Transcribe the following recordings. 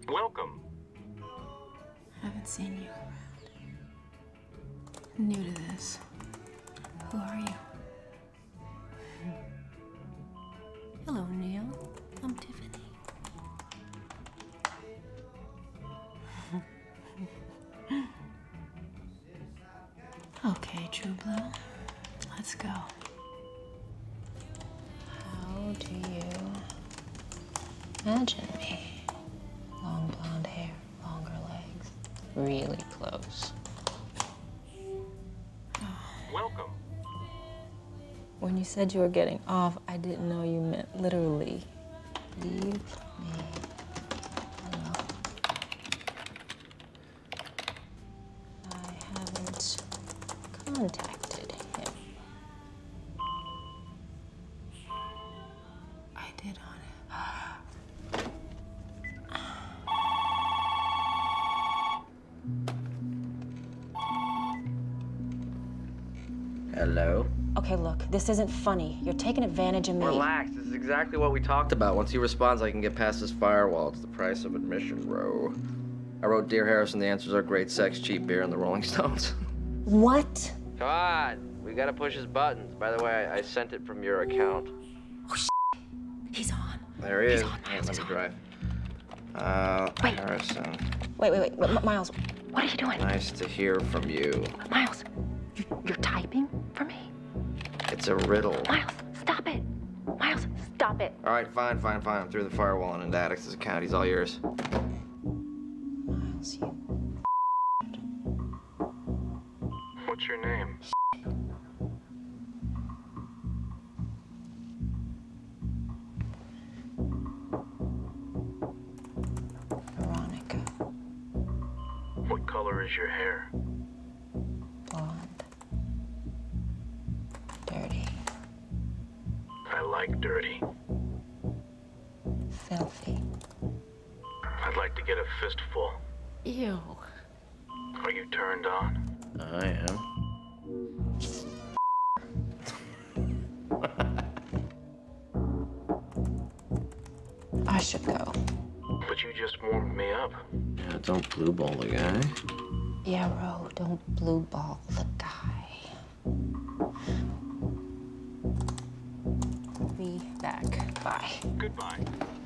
Welcome. Haven't seen you around. New to this. Who are you? Hello, Neil. I'm Tiffany. Okay, True Blue. Let's go. How do you imagine me? Long blonde hair, longer legs, really close. Welcome. When you said you were getting off, I didn't know you meant literally. Leave me alone. I haven't contacted him. I did on it. Hello? Okay, look, this isn't funny. You're taking advantage of me. Relax, this is exactly what we talked about. Once he responds, I can get past this firewall. It's the price of admission, bro. I wrote Dear Harrison, the answers are great sex, cheap beer, and the Rolling Stones. What? Come on, we gotta push his buttons. By the way, I sent it from your account. Oh, He's on. There he is. He's on, Miles, Let he's me on. drive. Wait. Harrison. Wait, Miles, what are you doing? Nice to hear from you. Miles, you're typing for me? It's a riddle. Miles, stop it. Miles, stop it. All right, fine. I'm through the firewall and into Addict's account. He's all yours. Miles, you. What's your name? Veronica. What color is your hair? Blonde. Dirty. I like dirty. Filthy. I'd like to get a fistful. Ew. Are you turned on? I am. I should go. But you just warmed me up. Yeah, don't blue ball the guy. Yeah, Ro, don't blue ball the guy. Be back. Bye. Goodbye.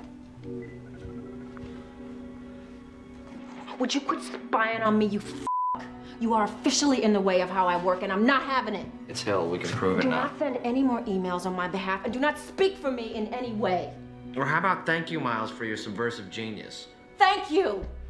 Would you quit spying on me, you f***? You are officially in the way of how I work, and I'm not having it. It's Hill. We can prove it Do now. not send any more emails on my behalf, and do not speak for me in any way. Or how about thank you, Miles, for your subversive genius? Thank you.